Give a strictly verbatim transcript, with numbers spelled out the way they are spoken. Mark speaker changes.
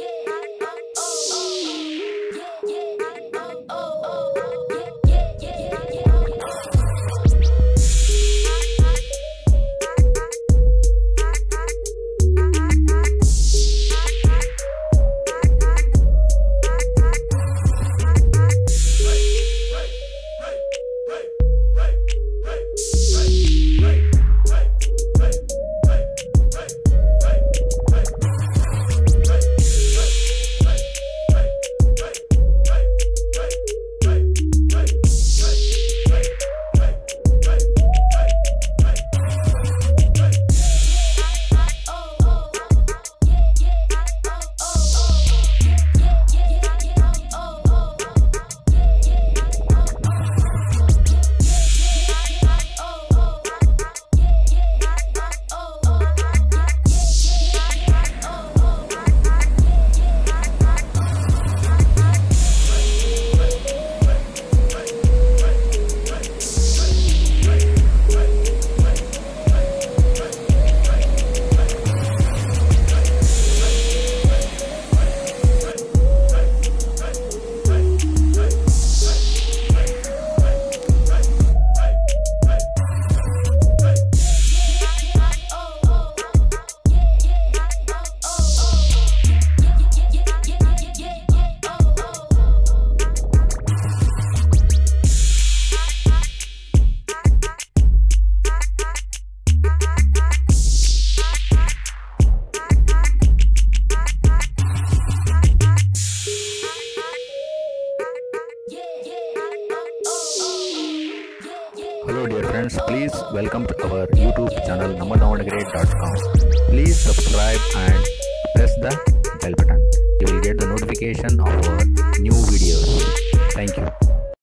Speaker 1: Hello dear friends, please welcome to our YouTube channel Namma Davangere dot com. Please subscribe and press the bell button. You will get the notification of